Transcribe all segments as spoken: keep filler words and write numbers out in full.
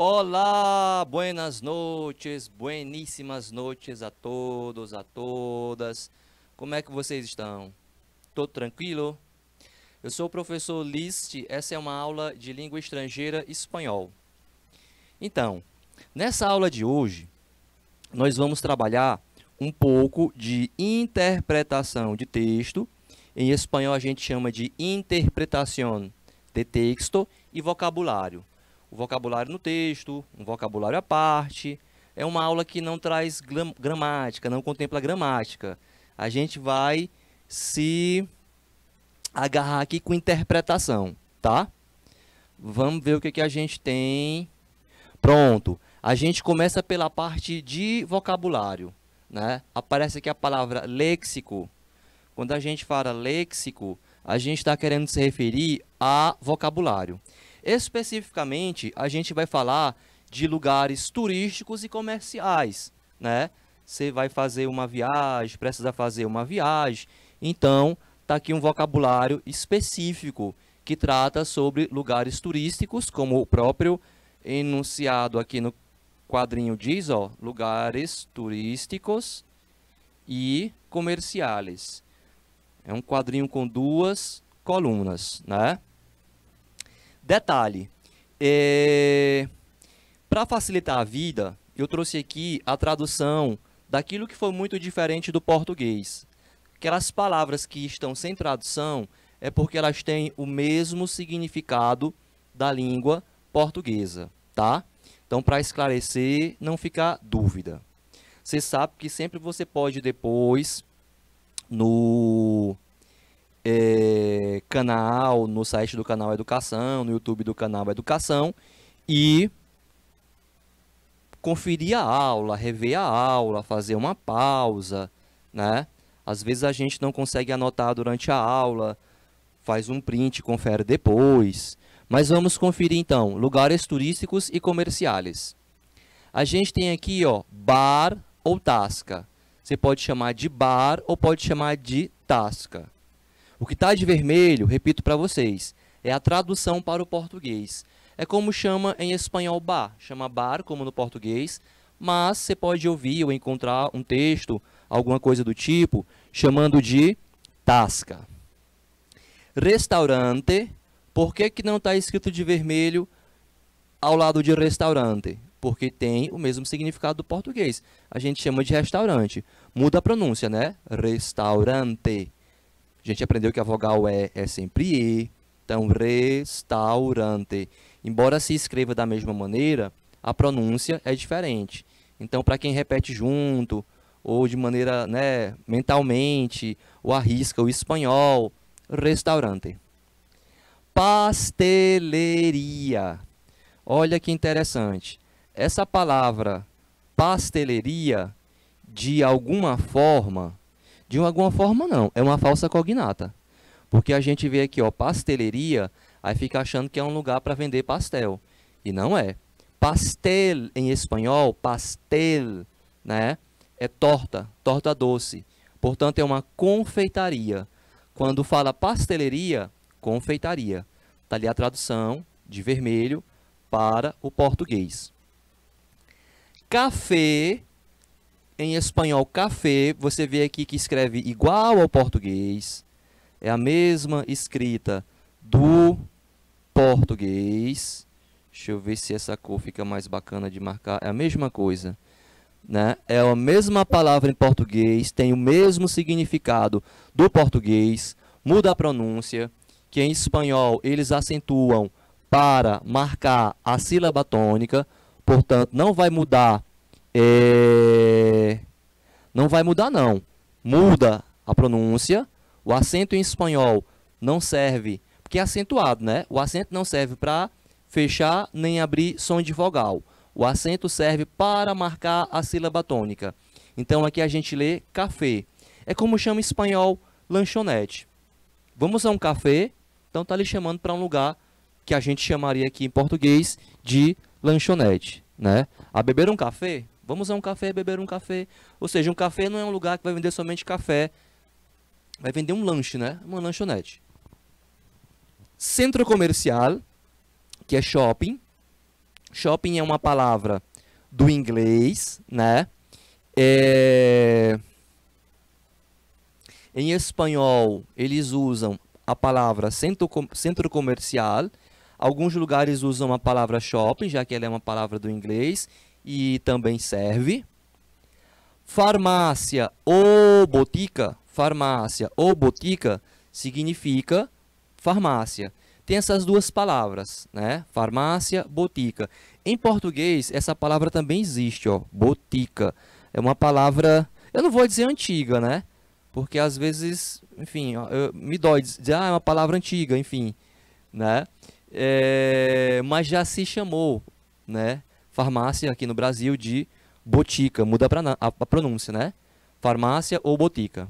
Olá, buenas noches, bueníssimas noches a todos, a todas. Como é que vocês estão? Tudo tranquilo? Eu sou o professor List, essa é uma aula de língua estrangeira espanhol. Então, nessa aula de hoje, nós vamos trabalhar um pouco de interpretação de texto. Em espanhol a gente chama de interpretación de texto e vocabulário. O vocabulário no texto, um vocabulário à parte. É uma aula que não traz gramática, não contempla gramática. A gente vai se agarrar aqui com interpretação, tá? Vamos ver o que, que a gente tem. Pronto. A gente começa pela parte de vocabulário, né? Aparece aqui a palavra léxico. Quando a gente fala léxico, a gente está querendo se referir a vocabulário. Especificamente, a gente vai falar de lugares turísticos e comerciais, né? Você vai fazer uma viagem, precisa fazer uma viagem, então está aqui um vocabulário específico que trata sobre lugares turísticos, como o próprio enunciado aqui no quadrinho diz, ó, lugares turísticos e comerciais. É um quadrinho com duas colunas, né? Detalhe, é... para facilitar a vida, eu trouxe aqui a tradução daquilo que foi muito diferente do português. Aquelas palavras que estão sem tradução é porque elas têm o mesmo significado da língua portuguesa, tá? Então, para esclarecer, não ficar dúvida. Você sabe que sempre você pode depois, no é, canal, no site do canal Educação, no YouTube do canal Educação, e conferir a aula, rever a aula, fazer uma pausa, né? Às vezes a gente não consegue anotar durante a aula, faz um print, confere depois. Mas vamos conferir então, lugares turísticos e comerciais. A gente tem aqui, ó, bar ou tasca. Você pode chamar de bar ou pode chamar de tasca. O que está de vermelho, repito para vocês, é a tradução para o português. É como chama em espanhol bar. Chama bar, como no português, mas você pode ouvir ou encontrar um texto, alguma coisa do tipo, chamando de tasca. Restaurante. Por que que não está escrito de vermelho ao lado de restaurante? Porque tem o mesmo significado do português. A gente chama de restaurante. Muda a pronúncia, né? Restaurante. A gente aprendeu que a vogal E é sempre E. Então, restaurante. Embora se escreva da mesma maneira, a pronúncia é diferente. Então, para quem repete junto, ou de maneira, né, mentalmente, ou arrisca o espanhol, restaurante. Pasteleria. Olha que interessante. Essa palavra pasteleria, de alguma forma, de alguma forma não, é uma falsa cognata. Porque a gente vê aqui, ó, pasteleria, aí fica achando que é um lugar para vender pastel. E não é. Pastel em espanhol, pastel, né, é torta, torta doce. Portanto, é uma confeitaria. Quando fala pasteleria, confeitaria. Está ali a tradução de vermelho para o português. Café, em espanhol café, você vê aqui que escreve igual ao português. É a mesma escrita do português. Deixa eu ver se essa cor fica mais bacana de marcar. É a mesma coisa, né? É a mesma palavra em português, tem o mesmo significado do português, muda a pronúncia, que em espanhol eles acentuam para marcar a sílaba tônica, portanto, não vai mudar, é... não vai mudar não, muda a pronúncia, o acento em espanhol não serve, porque é acentuado, né? O acento não serve para fechar nem abrir som de vogal. O acento serve para marcar a sílaba tônica. Então, aqui a gente lê café. É como chama em espanhol lanchonete. Vamos a um café, então está lhe chamando para um lugar que a gente chamaria aqui em português de lanchonete, né? A beber um café? Vamos a um café, beber um café. Ou seja, um café não é um lugar que vai vender somente café, vai vender um lanche, né? Uma lanchonete. Centro comercial, que é shopping. Shopping é uma palavra do inglês, né? É... Em espanhol, eles usam a palavra centro, centro comercial. Alguns lugares usam a palavra shopping, já que ela é uma palavra do inglês e também serve. Farmácia ou botica, farmácia ou botica significa farmácia. Tem essas duas palavras, né? Farmácia, botica. Em português, essa palavra também existe, ó, botica. É uma palavra, eu não vou dizer antiga, né? Porque às vezes, enfim, ó, eu, me dói dizer, ah, é uma palavra antiga, enfim, né? É, mas já se chamou, né? Farmácia aqui no Brasil de botica, muda a, a pronúncia, né? Farmácia ou botica.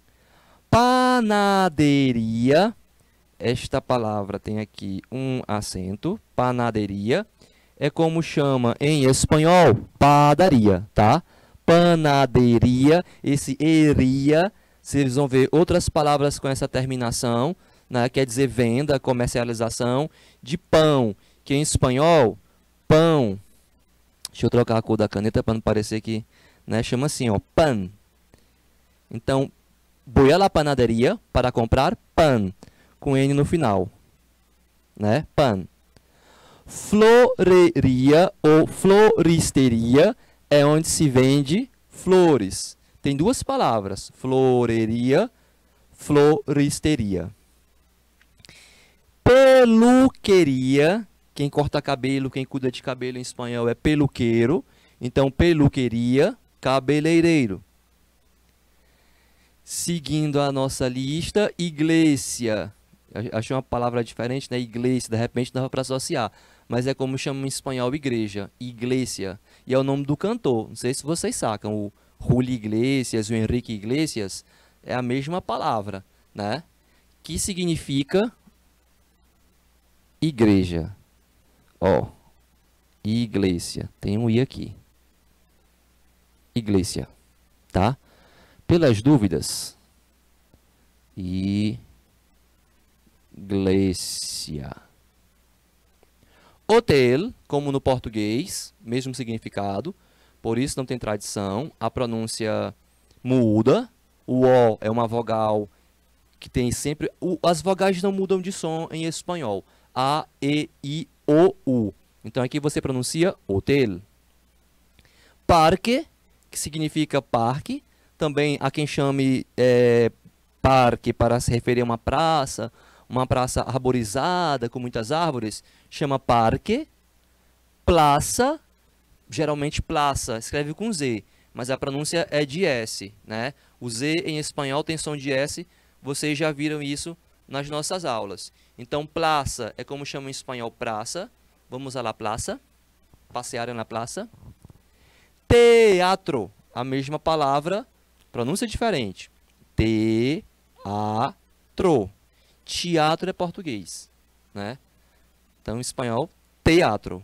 Panaderia, esta palavra tem aqui um acento, panaderia, é como chama em espanhol, padaria, tá? Panaderia, esse eria, vocês vão ver outras palavras com essa terminação, né? Quer dizer venda, comercialização de pão, que em espanhol, pão. Deixa eu trocar a cor da caneta para não parecer que, né, chama assim, ó, pan. Então, voy a la panaderia para comprar pan, com N no final, né, pan. Floreria ou floristeria é onde se vende flores. Tem duas palavras, floreria, floristeria. Peluqueria, quem corta cabelo, quem cuida de cabelo em espanhol é peluqueiro. Então, peluqueria, cabeleireiro. Seguindo a nossa lista, igreja. Achei uma palavra diferente, né? Igreja, de repente dava para associar. Mas é como chama em espanhol igreja, igreja. E é o nome do cantor. Não sei se vocês sacam. O Julio Iglesias, o Henrique Iglesias, é a mesma palavra, né? Que significa igreja. Ó, igreja. Tem um i aqui. Igreja, tá? Pelas dúvidas, igreja. Hotel, como no português, mesmo significado, por isso não tem tradição, a pronúncia muda, o O é uma vogal que tem sempre, o, as vogais não mudam de som em espanhol, A, E, I, O, U, então aqui você pronuncia hotel. Parque, que significa parque, também há quem chame é, parque para se referir a uma praça, uma praça arborizada com muitas árvores, chama parque. Praça, geralmente praça, escreve com Z, mas a pronúncia é de S, né? O Z em espanhol tem som de S, vocês já viram isso nas nossas aulas. Então, praça é como chama em espanhol praça, vamos à la plaza, passear na praça. Teatro, a mesma palavra, pronúncia diferente. Teatro. Teatro é português, né? Então, em espanhol, teatro.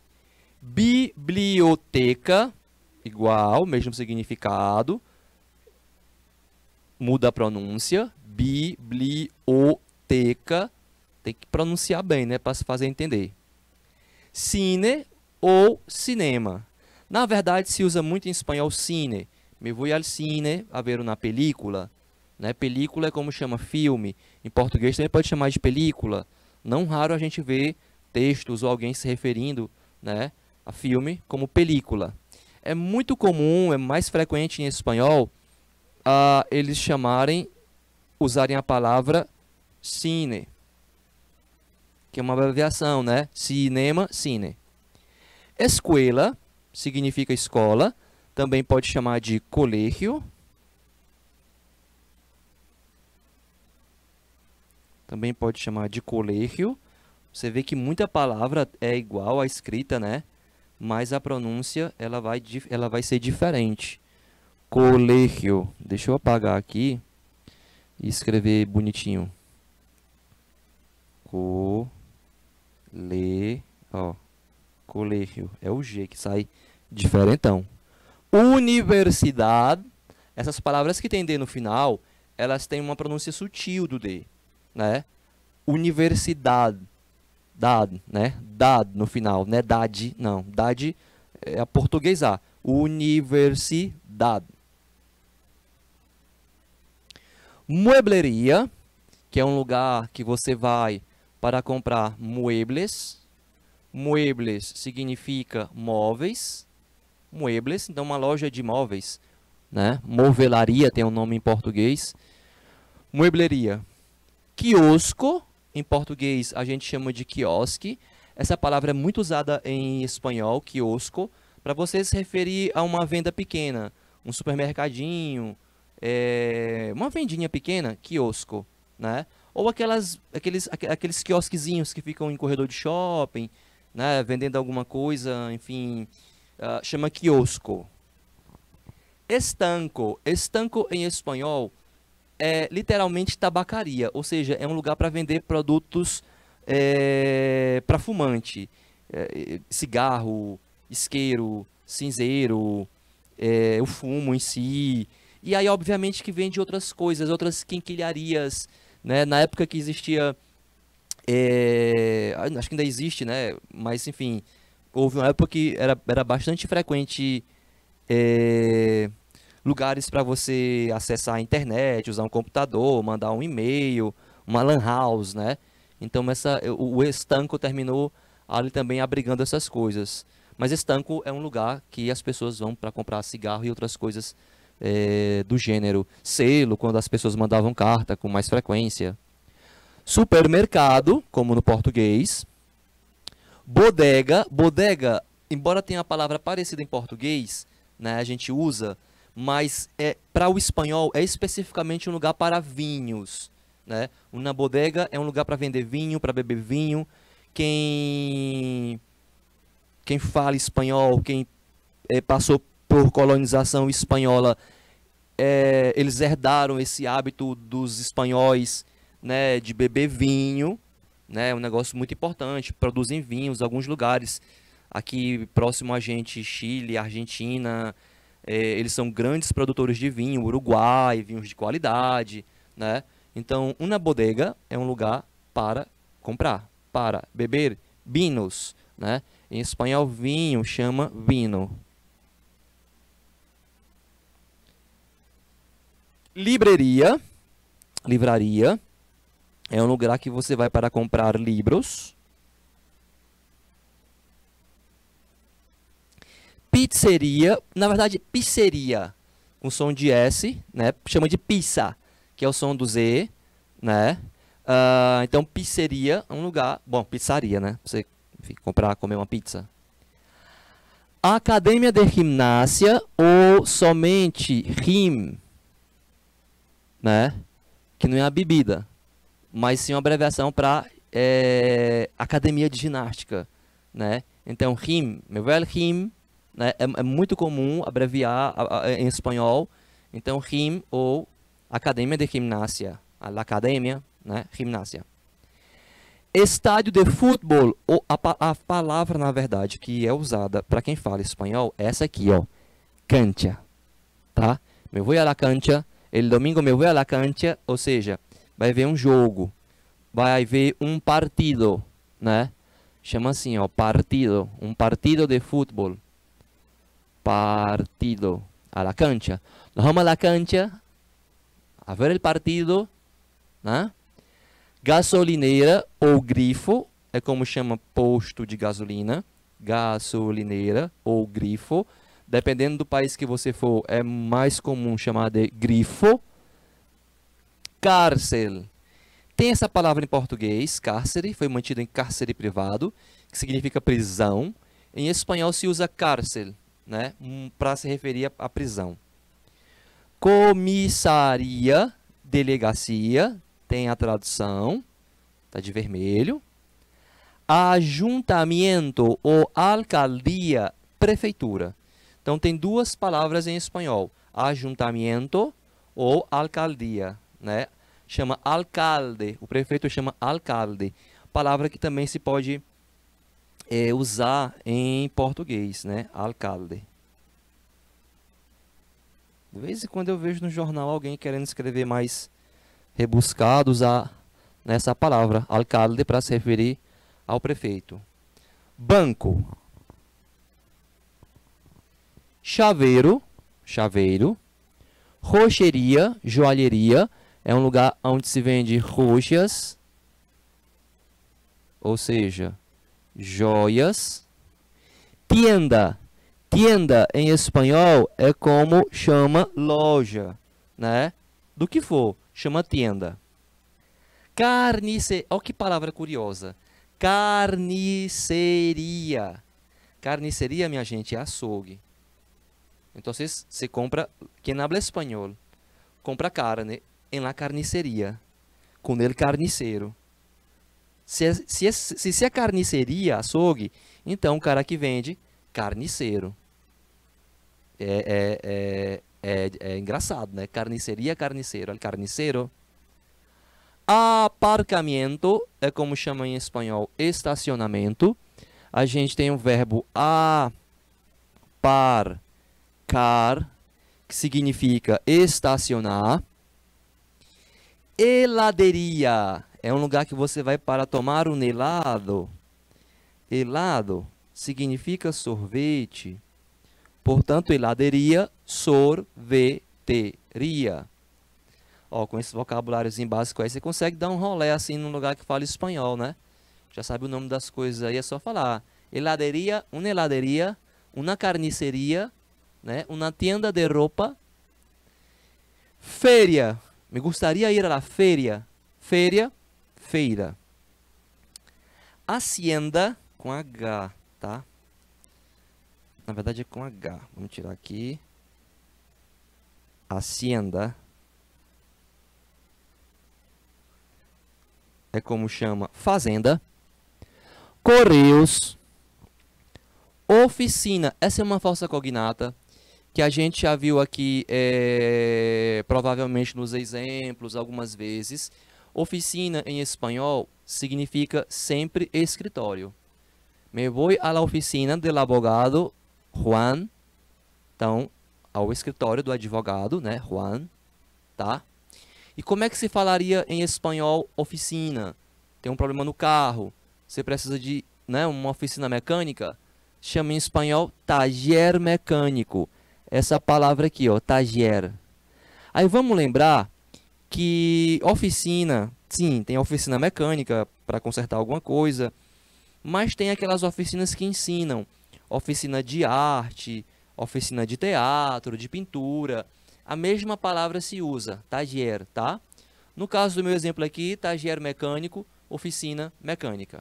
Biblioteca, igual, mesmo significado. Muda a pronúncia. Biblioteca. Tem que pronunciar bem, né? Para se fazer entender. Cine ou cinema. Na verdade, se usa muito em espanhol cine. Me voy al cine a ver uma película. Né? Película é como chama filme. Em português também pode chamar de película. Não raro a gente vê textos ou alguém se referindo, né, a filme como película. É muito comum, é mais frequente em espanhol, uh, eles chamarem, usarem a palavra cine, que é uma abreviação, né? Cinema, cine. Escuela significa escola, também pode chamar de colégio. Também pode chamar de colégio. Você vê que muita palavra é igual à escrita, né? Mas a pronúncia ela vai, ela vai ser diferente. Colégio. Deixa eu apagar aqui e escrever bonitinho. Colégio. Ó. Colégio. É o G que sai diferentão. Universidade. Essas palavras que tem D no final, elas têm uma pronúncia sutil do D, né? Universidade. dad, né? Dad no final, não é dade, não. Dade é a portuguesar. Universidade. Muebleria, que é um lugar que você vai para comprar muebles. Muebles significa móveis. Muebles, então uma loja de móveis, né? Movelaria tem um nome em português. Muebleria. Quiosco, em português a gente chama de quiosque. Essa palavra é muito usada em espanhol, quiosco, para você se referir a uma venda pequena, um supermercadinho, é, uma vendinha pequena, quiosco, né? Ou aquelas, aqueles, aqueles quiosquezinhos que ficam em corredor de shopping, né? Vendendo alguma coisa, enfim, uh, chama quiosco. Estanco. Estanco em espanhol é literalmente tabacaria, ou seja, é um lugar para vender produtos é, para fumante, é, cigarro, isqueiro, cinzeiro, é, o fumo em si. E aí, obviamente, que vende outras coisas, outras quinquilharias, né? Na época que existia, é, acho que ainda existe, né? Mas, enfim, houve uma época que era, era bastante frequente é, lugares para você acessar a internet, usar um computador, mandar um e-mail, uma lan house, né? Então, essa, o, o estanco terminou ali também abrigando essas coisas. Mas estanco é um lugar que as pessoas vão para comprar cigarro e outras coisas é, do gênero. Selo, quando as pessoas mandavam carta com mais frequência. Supermercado, como no português. Bodega. Bodega, embora tenha a palavra parecida em português, né, a gente usa, mas é, para o espanhol é especificamente um lugar para vinhos, né? Uma bodega é um lugar para vender vinho, para beber vinho. Quem, quem fala espanhol, quem é, passou por colonização espanhola, é, eles herdaram esse hábito dos espanhóis, né, de beber vinho, né? É um negócio muito importante. Produzem vinhos em alguns lugares. Aqui próximo a gente, Chile, Argentina, é, eles são grandes produtores de vinho, Uruguai, vinhos de qualidade, né? Então, uma bodega é um lugar para comprar, para beber vinos, né? Em espanhol, vinho chama vino. Livraria, livraria, é um lugar que você vai para comprar livros. Pizzeria, na verdade, pizzeria, com som de S, né? Chama de pizza, que é o som do Z, né? Uh, então, pizzeria é um lugar, bom, pizzaria, né? Você enfim, comprar, comer uma pizza. Academia de Gimnasia ou somente gym, né? Que não é a bebida, mas sim uma abreviação para é, academia de ginástica, né? Então, gym, meu velho gym, né? É, é muito comum abreviar a, a, em espanhol. Então, gym ou academia de gimnasia, a academia, né? Gimnasia. Estádio de futebol, ou a, a palavra, na verdade, que é usada para quem fala espanhol, é essa aqui, ó, cancha, tá? Me voy a la cancha, el domingo me voy a la cancha, ou seja, vai ver um jogo, vai ver um partido, né? Chama assim, ó, partido, um partido de futebol. Partido, a la cancha. Nos vamos a la cancha a ver el partido, né? Gasolineira ou grifo, é como chama posto de gasolina. Gasolineira ou grifo. Dependendo do país que você for, é mais comum chamar de grifo. Cárcel. Tem essa palavra em português, cárcere, foi mantido em cárcere privado, que significa prisão. Em espanhol se usa cárcel, né, um, para se referir à prisão. Comissaria, delegacia, tem a tradução, tá de vermelho. Ajuntamento ou alcaldia, prefeitura. Então tem duas palavras em espanhol, ajuntamento ou alcaldia, né? Chama alcalde, o prefeito chama alcalde, palavra que também se pode é, usar em português, né? Alcalde. De vez em quando eu vejo no jornal alguém querendo escrever mais rebuscado, usar nessa palavra, alcalde, para se referir ao prefeito. Banco. Chaveiro, chaveiro. Rocheria, joalheria, é um lugar onde se vende roxas, ou seja, joias. Tienda, tienda em espanhol é como chama loja, né? Do que for, chama tienda. Carniceria, olha que palavra curiosa. Carniceria. Carniceria, minha gente, é açougue. Então, você compra, quem habla espanhol, compra carne em la carniceria, com el carniceiro. Se, se, se, se é carniceria, açougue, então o cara que vende, carniceiro. É, é, é, é, é engraçado, né? Carniceria, carniceiro, el carniceiro. Aparcamento é como chama em espanhol estacionamento. A gente tem o verbo aparcar, que significa estacionar. Heladeria é um lugar que você vai para tomar um helado. Helado significa sorvete. Portanto, heladeria, sorveteria. Ó, com esse vocabuláriozinho básico aí, você consegue dar um rolê assim num lugar que fala espanhol, né? Já sabe o nome das coisas aí, é só falar. Heladeria, uma heladeria, uma carniceria, né? Uma tienda de roupa. Feria. Me gostaria ir à feria. Feria, feira. Hacienda, com H, tá? Na verdade é com H. Vamos tirar aqui. Hacienda. É como chama fazenda. Correios. Oficina. Essa é uma falsa cognata que a gente já viu aqui, é, provavelmente nos exemplos, algumas vezes. Oficina em espanhol significa sempre escritório. Me voy a la oficina del abogado Juan. Então, ao escritório do advogado, né, Juan, tá? E como é que se falaria em espanhol oficina? Tem um problema no carro, você precisa de, né, uma oficina mecânica? Chama em espanhol taller mecânico. Essa palavra aqui, ó, taller. Aí vamos lembrar que oficina, sim, tem oficina mecânica para consertar alguma coisa, mas tem aquelas oficinas que ensinam. Oficina de arte, oficina de teatro, de pintura. A mesma palavra se usa, taller, tá? No caso do meu exemplo aqui, taller mecânico, oficina mecânica.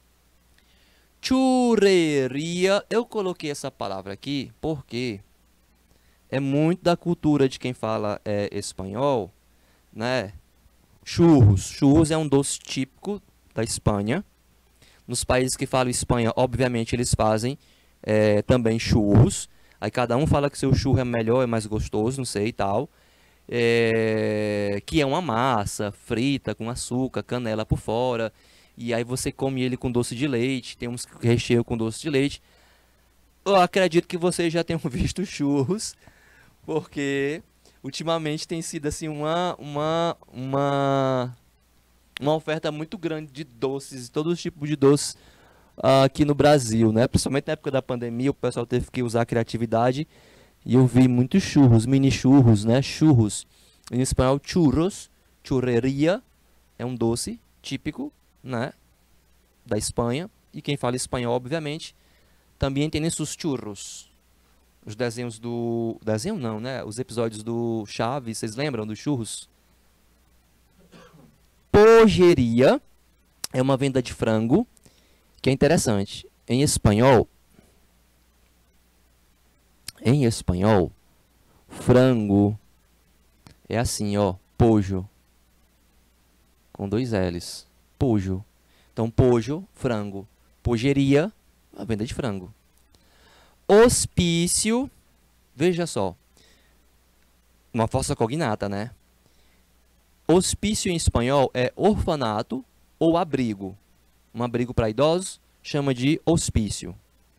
Churreria, eu coloquei essa palavra aqui porque é muito da cultura de quem fala é, espanhol, né? Churros. Churros é um doce típico da Espanha. Nos países que falam Espanha, obviamente, eles fazem é, também churros. Aí cada um fala que seu churro é melhor, é mais gostoso, não sei e tal. É, que é uma massa frita com açúcar, canela por fora. E aí você come ele com doce de leite. Tem uns recheio com doce de leite. Eu acredito que vocês já tenham visto churros, porque ultimamente tem sido assim uma uma uma uma oferta muito grande de doces, todos os tipos de doces uh, aqui no Brasil, né? Principalmente na época da pandemia, o pessoal teve que usar a criatividade e eu vi muitos churros, mini churros, né? Churros, em espanhol churros, churreria, é um doce típico, né, da Espanha, e quem fala espanhol, obviamente, também tem esses churros. Os desenhos do... Desenho não, né? Os episódios do Chaves, vocês lembram dos churros? Pojeria é uma venda de frango, que é interessante. Em espanhol, em espanhol, frango é assim, ó, pojo, com dois L's, pojo. Então, pojo, frango. Pojeria, a venda de frango. Hospício, veja só, uma falsa cognata, né? Hospício em espanhol é orfanato ou abrigo. Um abrigo para idosos chama de hospício.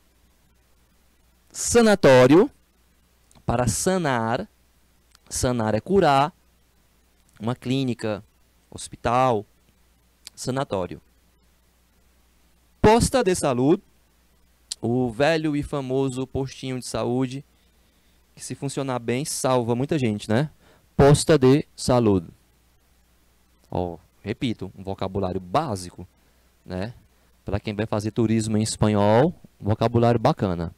Sanatório, para sanar. Sanar é curar. Uma clínica, hospital, sanatório. Posta de saúde, o velho e famoso postinho de saúde, que se funcionar bem, salva muita gente, né? Posta de saúde. Ó, repito, um vocabulário básico, né? Para quem vai fazer turismo em espanhol, um vocabulário bacana.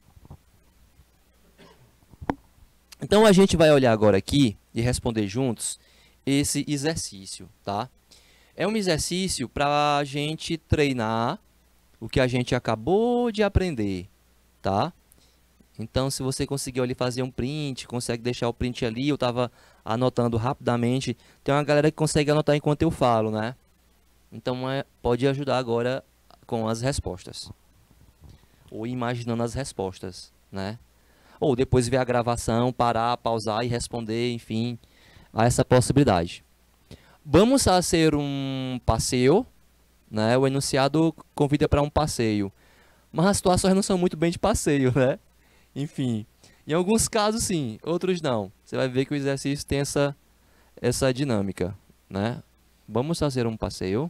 Então a gente vai olhar agora aqui e responder juntos esse exercício, tá? É um exercício para a gente treinar o que a gente acabou de aprender, tá? Então, se você conseguiu ali fazer um print, consegue deixar o print ali, eu estava anotando rapidamente. Tem uma galera que consegue anotar enquanto eu falo, né? Então, é, pode ajudar agora com as respostas. Ou imaginando as respostas, né? Ou depois ver a gravação, parar, pausar e responder, enfim, a essa possibilidade. Vamos fazer um passeio, né? O enunciado convida para um passeio. Mas as situações não são muito bem de passeio, né? Enfim, em alguns casos sim, outros não. Você vai ver que o exercício tem essa, essa dinâmica, né? Vamos fazer um passeio.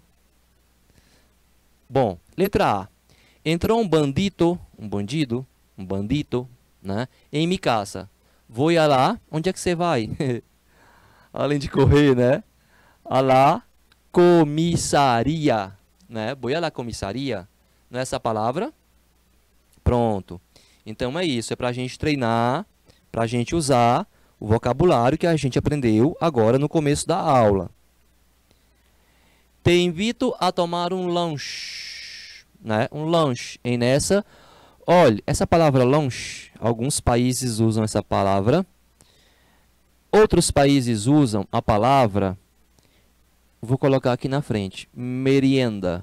Bom, letra A. Entrou um bandito, um bandido, um bandito, né? Em minha casa. Vou ir lá. Onde é que você vai? Além de correr, né? A lá, comissaria, né? Vou ir lá, comissaria. Não é essa palavra? Pronto. Então é isso, é para a gente treinar, para a gente usar o vocabulário que a gente aprendeu agora no começo da aula. Te invito a tomar um lanche, né? Um lanche. E nessa, olha, essa palavra lanche, alguns países usam essa palavra. Outros países usam a palavra, vou colocar aqui na frente, merienda.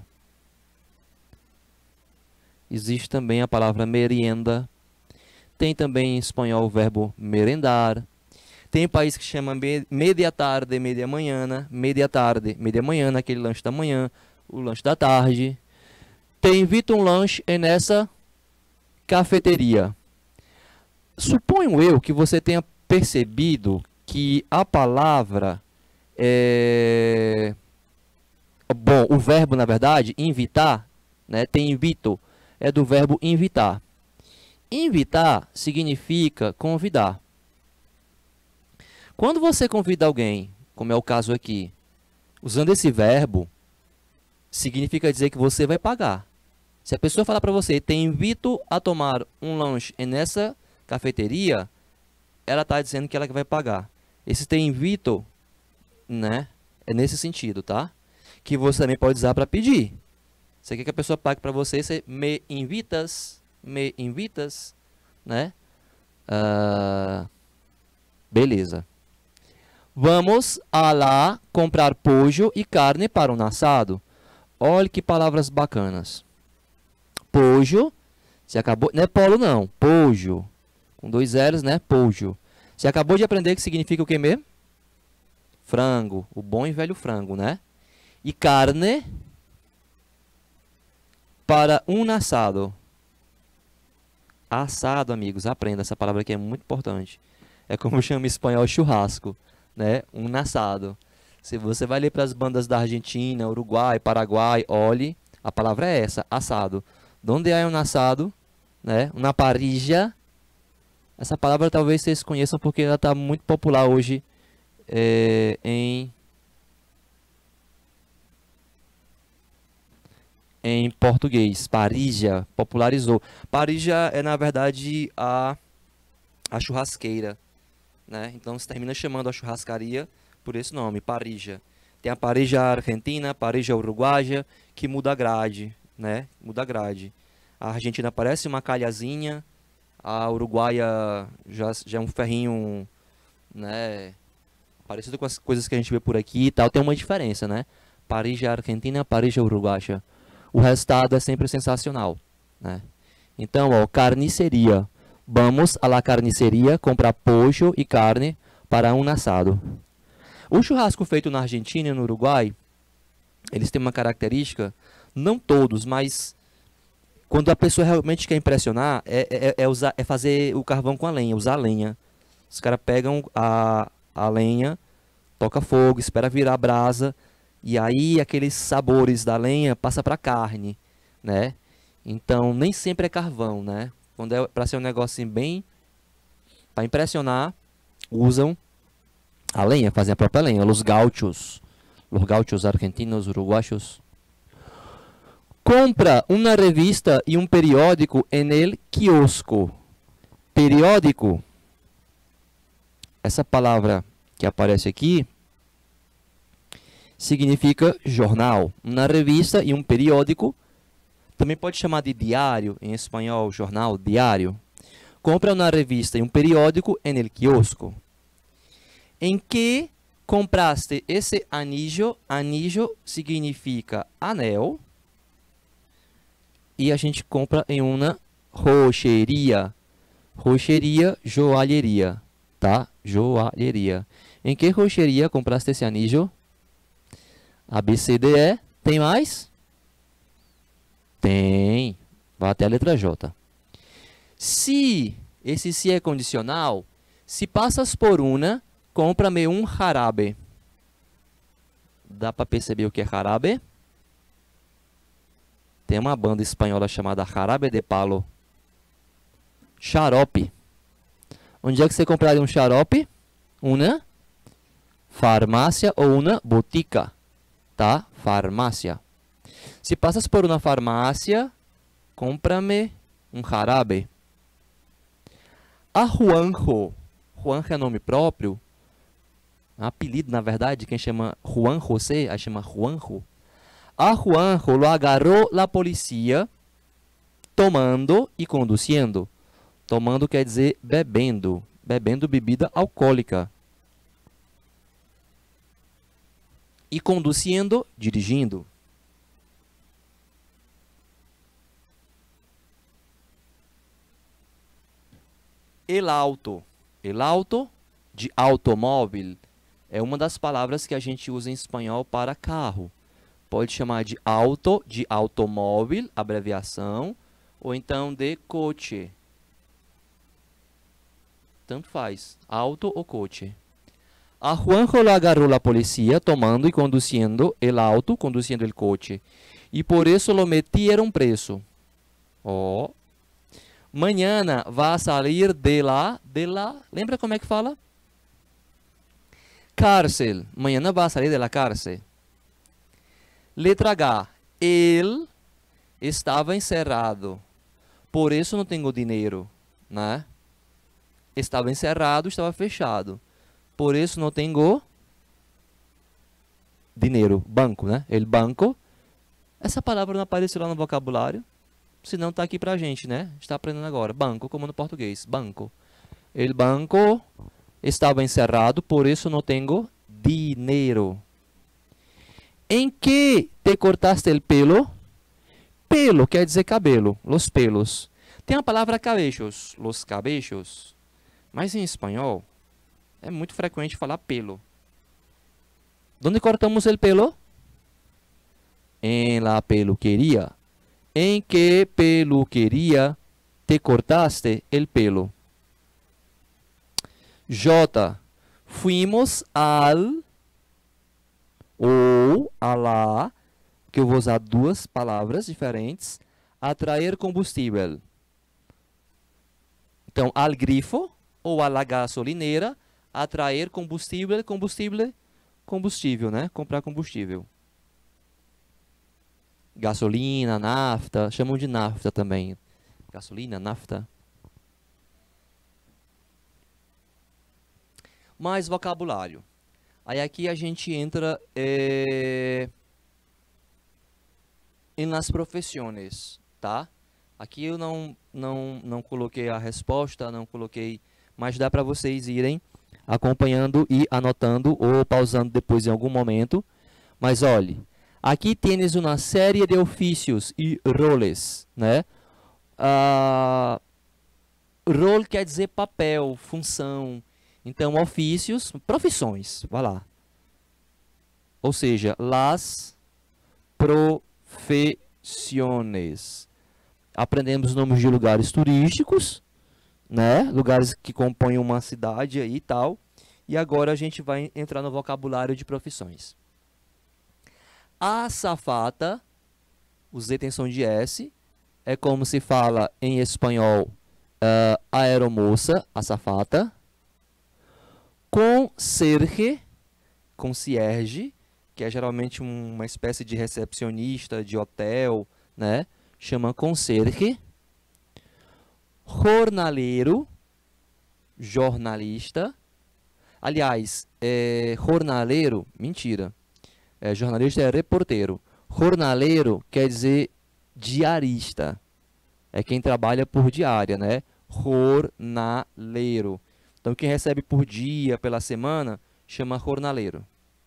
Existe também a palavra merienda. Tem também em espanhol o verbo merendar. Tem país que chama media tarde, media manhã, media tarde, media manhã, aquele lanche da manhã, o lanche da tarde. Te invito um lanche nessa cafeteria. Suponho eu que você tenha percebido que a palavra é... Bom, o verbo, na verdade, invitar, né? Te invito, é do verbo invitar. Invitar significa convidar. Quando você convida alguém, como é o caso aqui, usando esse verbo, significa dizer que você vai pagar. Se a pessoa falar para você, te invito a tomar um lanche nessa cafeteria, ela está dizendo que ela vai pagar. Esse te invito, né, é nesse sentido, tá? Que você também pode usar para pedir. Você quer que a pessoa pague para você, você me invitas, me invitas, né? Uh, beleza. Vamos a lá comprar pollo e carne para um assado. Olha que palavras bacanas. Pollo, você acabou, não é polo não, pollo. Com dois zeros, né? Pollo. Você acabou de aprender que significa o que mesmo? Frango, o bom e velho frango, né? E carne para um assado. Assado, amigos, aprenda, essa palavra aqui é muito importante. É como chama em espanhol churrasco, né? Um assado. Se você vai ler para as bandas da Argentina, Uruguai, Paraguai, olhe, a palavra é essa, assado. Donde há um assado, né? Uma parrilla. Essa palavra talvez vocês conheçam porque ela está muito popular hoje é, em em português. Parrilla, popularizou. Parrilla é, na verdade, a, a churrasqueira, né? Então, se termina chamando a churrascaria por esse nome, parrilla. Tem a parrilla argentina, parrilla uruguaia, que muda a grade, né? Muda a grade. A Argentina parece uma calhazinha, a uruguaia já, já é um ferrinho, né? Parecido com as coisas que a gente vê por aqui e tal. Tem uma diferença, né? Parrilla argentina, parrilla uruguaia. O resultado é sempre sensacional, né? Então, ó, carniceria. Vamos a la carniceria comprar pollo e carne para um assado. O churrasco feito na Argentina e no Uruguai, eles têm uma característica, não todos, mas quando a pessoa realmente quer impressionar, é, é, é, usar, é fazer o carvão com a lenha, usar a lenha. Os caras pegam a, a lenha, toca fogo, espera virar a brasa, e aí aqueles sabores da lenha passa para a carne, né? Então, nem sempre é carvão, né? Quando é para ser um negocinho bem para impressionar, usam a lenha, fazem a própria lenha. Os gauchos, os gauchos argentinos, uruguaios. Compra uma revista e um periódico en el quiosco. Periódico, essa palavra que aparece aqui, significa jornal. Uma revista e um periódico, também pode chamar de diário, em espanhol, jornal, diário. Compra uma revista e um periódico en el quiosco. Em que compraste esse anillo? Anillo significa anel. E a gente compra em uma rocheria. Rocheria, joalheria, tá? Joalheria. Em que rocheria compraste esse anillo? A, B, C, D, E. Tem mais? Tem. Vai até a letra J. Se esse se é condicional, se passas por uma, compra-me um jarabe. Dá para perceber o que é jarabe? Tem uma banda espanhola chamada Jarabe de Palo. Xarope. Onde é que você compraria um xarope? Uma farmácia ou uma botica, tá? Farmácia. Se passas por uma farmácia, compra-me um jarabe. A Juanjo. Juanjo é nome próprio. É um apelido, na verdade. Quem chama Juan José, aí chama Juanjo. A Juanjo lo agarró la policía tomando e conduzindo. Tomando quer dizer bebendo. Bebendo bebida alcoólica. E conduzindo, dirigindo. El auto. El auto, de automóvel, é uma das palavras que a gente usa em espanhol para carro. Pode chamar de auto, de automóvel, abreviação, ou então de coche. Tanto faz, auto ou coche. A Juanjo lo agarró la policía tomando y conduciendo el auto, conduciendo el coche. Y por eso lo metieron preso. Oh. Mañana va a salir de la, de la, lembra como é que fala? Cárcel. Mañana va a salir de la cárcel. Letra H. Ele estava encerrado. Por isso não tenho dinheiro, né? Estava encerrado, estava fechado. Por isso não tenho dinheiro. Banco, né? El banco. Essa palavra não apareceu lá no vocabulário. Se não, está aqui pra gente, né? Está aprendendo agora. Banco, como no português. Banco. El banco estava encerrado, por isso não tenho dinheiro. Em que te cortaste el pelo? Pelo quer dizer cabelo, los pelos. Tem a palavra cabellos, los cabellos. Mas em espanhol, é muito frequente falar pelo. Onde cortamos el pelo? En la peluquería. Em que peluquería te cortaste el pelo? J. Fuimos al ou a lá, que eu vou usar duas palavras diferentes, atrair combustível. Então, al grifo ou a la gasolineira, atrair combustível, combustível, combustível, né? Comprar combustível. Gasolina, nafta, chamam de nafta também. Gasolina, nafta. Mais vocabulário. Aí aqui a gente entra é, em nas profissões, tá? Aqui eu não, não, não coloquei a resposta, não coloquei, mas dá para vocês irem acompanhando e anotando ou pausando depois em algum momento. Mas olhe, aqui tens uma série de ofícios e roles, né? Ah, role quer dizer papel, função. Então, ofícios, profissões, vai lá. Ou seja, las profissões. Aprendemos nomes de lugares turísticos, né? Lugares que compõem uma cidade aí e tal. E agora a gente vai entrar no vocabulário de profissões. Azafata O Z tem som de S. É como se fala em espanhol uh, aeromoça, azafata. Conserje, concierge, que é geralmente um, uma espécie de recepcionista de hotel, né? Chama conserje. Jornaleiro, jornalista. Aliás, é, jornaleiro, mentira. É, jornalista é reporteiro. Jornaleiro quer dizer diarista. É quem trabalha por diária, né? Jornaleiro. Então, quem recebe por dia, pela semana, chama jornaleiro.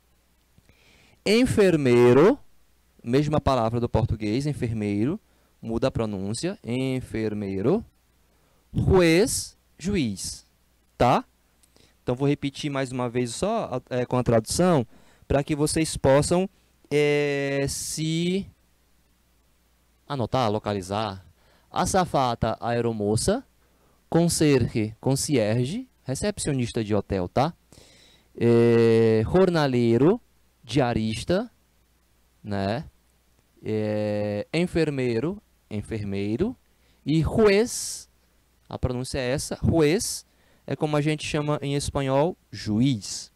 Enfermeiro, mesma palavra do português, enfermeiro, muda a pronúncia, enfermeiro. Juez, juiz, tá? Então, vou repetir mais uma vez só é, com a tradução, para que vocês possam é, se anotar, localizar. Azafata, aeromoça. Conserje, concierge, recepcionista de hotel, tá? É, jornaleiro, diarista, né? É, enfermeiro, enfermeiro. E juez, a pronúncia é essa, juez, é como a gente chama em espanhol, juiz.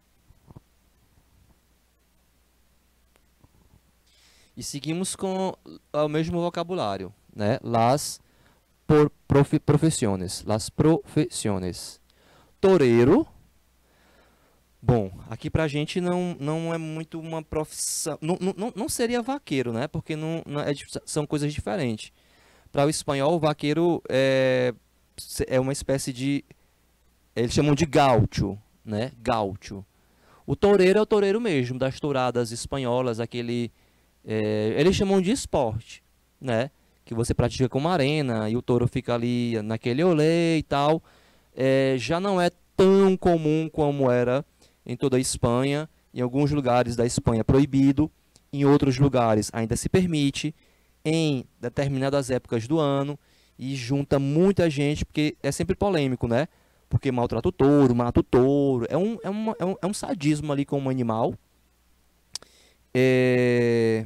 E seguimos com o mesmo vocabulário, né? Las por prof, profissões, las profissões. Toureiro. Bom, aqui pra gente não, não é muito uma profissão, não, não, não seria vaqueiro, né? Porque não, não é, são coisas diferentes. Para o espanhol, o vaqueiro é, é uma espécie de, eles chamam de gaúcho, né? Gaúcho. O toureiro é o toureiro mesmo, das touradas espanholas, aquele, é, eles chamam de esporte, né? Que você pratica com uma arena e o touro fica ali naquele olé e tal. É, já não é tão comum como era em toda a Espanha. Em alguns lugares da Espanha é proibido, em outros lugares ainda se permite, em determinadas épocas do ano, e junta muita gente, porque é sempre polêmico, né? Porque maltrata o touro, mata o touro, é um, é uma, é um, é um sadismo ali com o animal. É...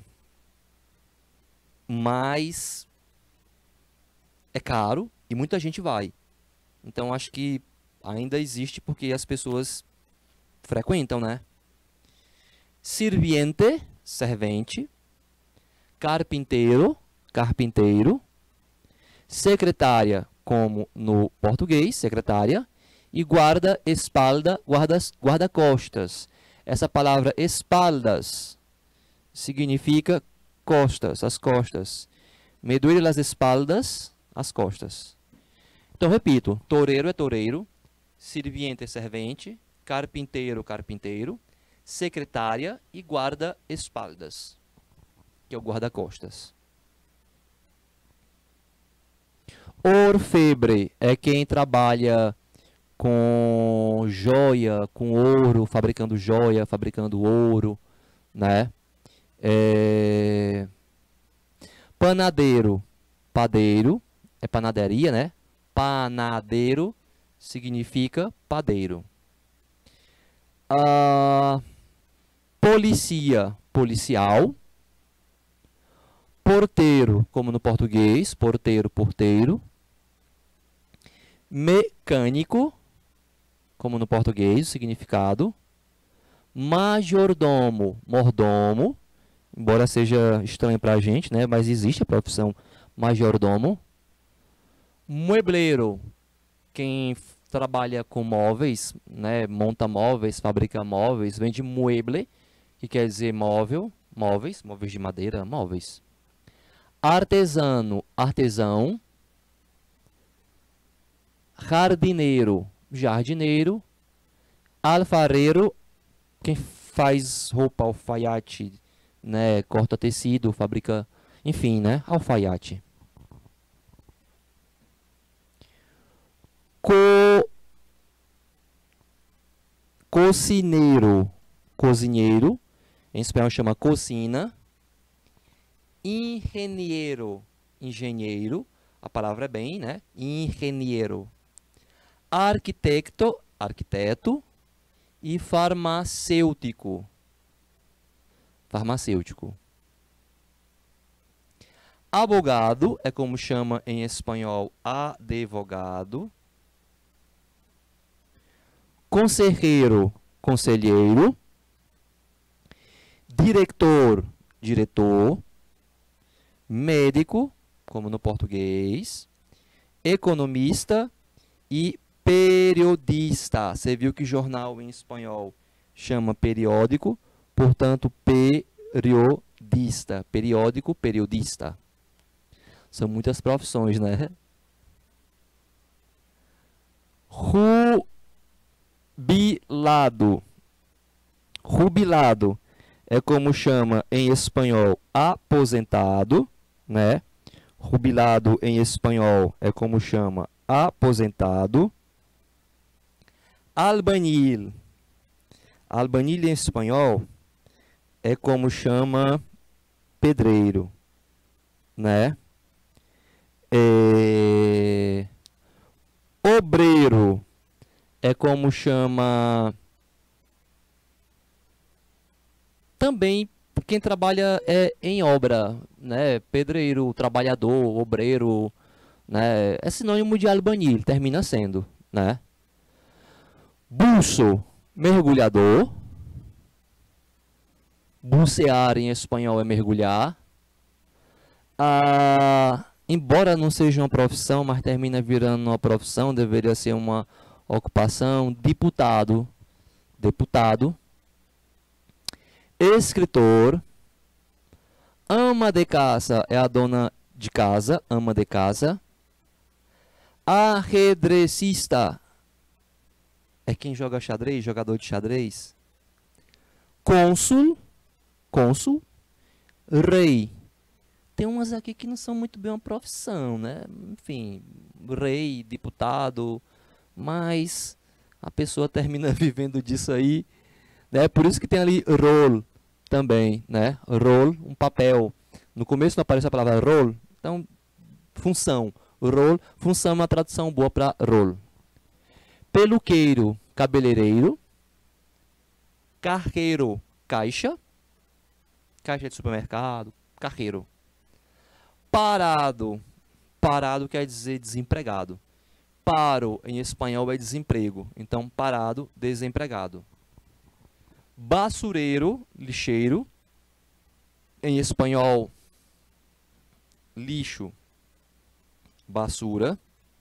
Mas é caro e muita gente vai. Então acho que ainda existe porque as pessoas frequentam, né? Sirviente, servente. Carpinteiro, carpinteiro. Secretária, como no português, secretária. E guarda-espalda, guarda-costas. Essa palavra espaldas significa costas, as costas. Me duele las espaldas, as costas. Então, repito, toureiro é toureiro, sirviente é servente, carpinteiro, carpinteiro, secretária e guarda-espaldas, que é o guarda-costas. Orfebre é quem trabalha com joia, com ouro, fabricando joia, fabricando ouro, né? É... Panadeiro, padeiro, é panaderia, né? Panadeiro significa padeiro. Ah, policia, policial. Porteiro, como no português, porteiro, porteiro. Mecânico, como no português, o significado. Majordomo, mordomo, embora seja estranho para a gente, né? Mas existe a profissão majordomo. Muebleiro, quem trabalha com móveis, né? Monta móveis, fabrica móveis, vem de mueble, que quer dizer móvel, móveis, móveis de madeira, móveis. Artesano, artesão. Jardineiro, jardineiro. Alfareiro, quem faz roupa, alfaiate, né? Corta tecido, fabrica, enfim, né? Alfaiate. Co... Cocineiro, cozinheiro, em espanhol chama cocina. Engenheiro, engenheiro, a palavra é bem, né? Engenheiro. Arquitecto, arquiteto. E farmacêutico, farmacêutico. Abogado é como chama em espanhol advogado. Conselheiro, conselheiro. Diretor, diretor. Médico, como no português. Economista e periodista. Você viu que jornal em espanhol chama periódico, portanto, periodista. Periódico, periodista. São muitas profissões, né? Rubilado. Rubilado é como chama em espanhol aposentado, né? Rubilado em espanhol é como chama aposentado. Albañil. Albañil em espanhol é como chama pedreiro, né? É... Obreiro é como chama também quem trabalha é, em obra, né? Pedreiro, trabalhador, obreiro, né? É sinônimo de albañil, termina sendo, né? Buço, mergulhador. Bucear em espanhol é mergulhar. Ah, embora não seja uma profissão, mas termina virando uma profissão, deveria ser uma ocupação. Deputado, deputado. Escritor. Ama de casa é a dona de casa, ama de casa. Arredrecista é quem joga xadrez, jogador de xadrez. Cônsul, cônsul. Rei. Tem umas aqui que não são muito bem uma profissão, né? Enfim, rei, deputado, mas a pessoa termina vivendo disso aí, né? Por isso que tem ali role também, né? Role, um papel. No começo não aparece a palavra role, então função. Role, função é uma tradução boa para role. Peluqueiro, cabeleireiro. Carreiro, caixa. Caixa de supermercado, carreiro. Parado. Parado quer dizer desempregado. Paro, em espanhol, é desemprego. Então, parado, desempregado. Basureiro, lixeiro. Em espanhol, lixo, basura.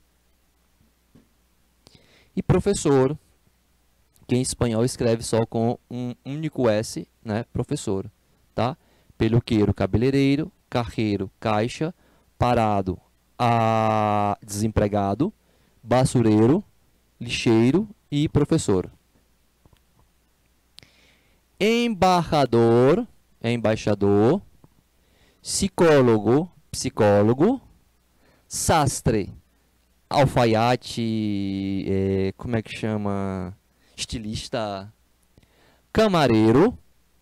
E professor, que em espanhol escreve só com um único S, né? Professor, tá? Peluqueiro, cabeleireiro. Carreiro, caixa. Parado, a... desempregado. Basureiro, lixeiro e professor. Embaixador, embaixador. Psicólogo, psicólogo. Sastre, alfaiate, é, como é que chama? Estilista. Camareiro.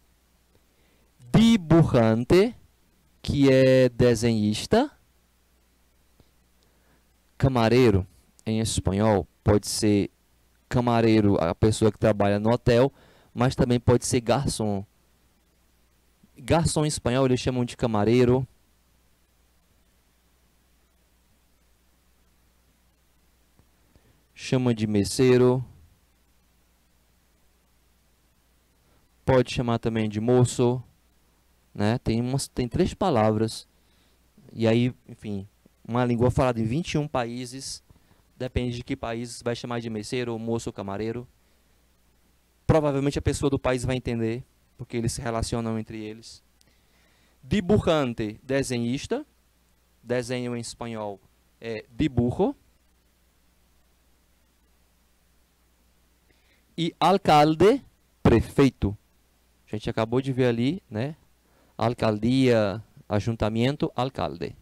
Dibujante, que é desenhista. Camareiro, em espanhol, pode ser camareiro, a pessoa que trabalha no hotel, mas também pode ser garçom. Garçom em espanhol eles chamam de camareiro. Chama de messeiro. Pode chamar também de moço, né? Tem umas, tem três palavras. E aí, enfim, uma língua falada em vinte e um países. Depende de que país vai chamar de messeiro, moço ou camareiro. Provavelmente a pessoa do país vai entender, porque eles se relacionam entre eles. Dibujante, desenhista. Desenho em espanhol é dibujo. E alcalde, prefeito. A gente acabou de ver ali, né? Alcaldia, ajuntamento, alcalde.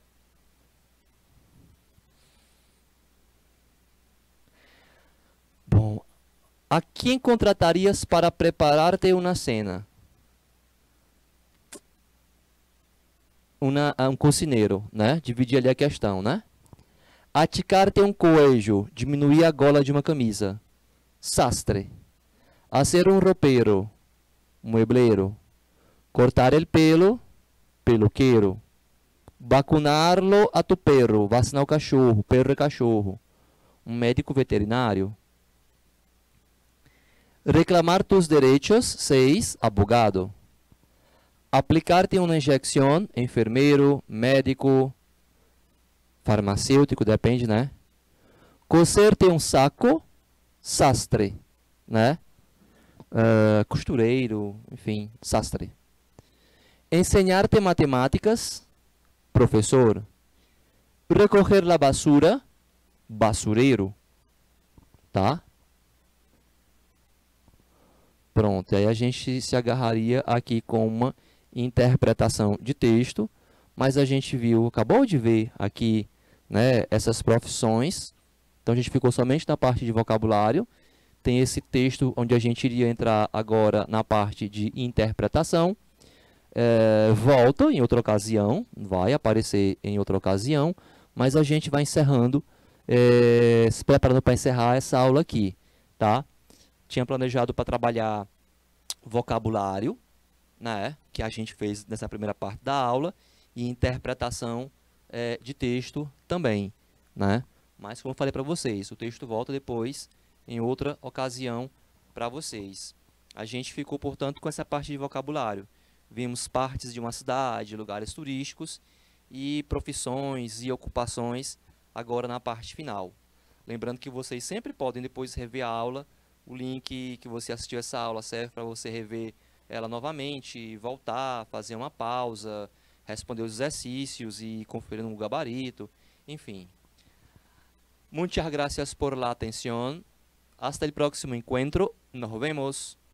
Bom, a quem contratarias para preparar-te uma cena? Uma, um cocineiro, né? Dividir ali a questão, né? Aticar-te um coelho, diminuir a gola de uma camisa. Sastre. Hacer um roupeiro, muebleiro. Cortar el pelo, peluqueiro. Vacunarlo a tu perro, vacinar o cachorro, perro e cachorro. Um médico veterinário. Reclamar tus derechos, seis, abogado. Aplicar-te uma injeção, enfermeiro, médico, farmacêutico, depende, né? Coser-te um saco, sastre, né? Uh, costureiro, enfim, sastre. Enseñar-te matemáticas, professor. Recoger la basura, basureiro, tá? Pronto, aí a gente se agarraria aqui com uma interpretação de texto, mas a gente viu, acabou de ver aqui, né, essas profissões, então a gente ficou somente na parte de vocabulário. Tem esse texto onde a gente iria entrar agora na parte de interpretação. É, volta em outra ocasião, vai aparecer em outra ocasião, mas a gente vai encerrando, é, se preparando para encerrar essa aula aqui, tá? Tinha planejado para trabalhar vocabulário, né, que a gente fez nessa primeira parte da aula, e interpretação é, de texto também, né? Mas como eu falei para vocês, o texto volta depois em outra ocasião para vocês. A gente ficou, portanto, com essa parte de vocabulário. Vimos partes de uma cidade, lugares turísticos e profissões e ocupações agora na parte final. Lembrando que vocês sempre podem depois rever a aula. O link que você assistiu essa aula serve para você rever ela novamente, voltar, fazer uma pausa, responder os exercícios e conferir no gabarito, enfim. Muchas gracias por la atención. Hasta el próximo encuentro. Nos vemos.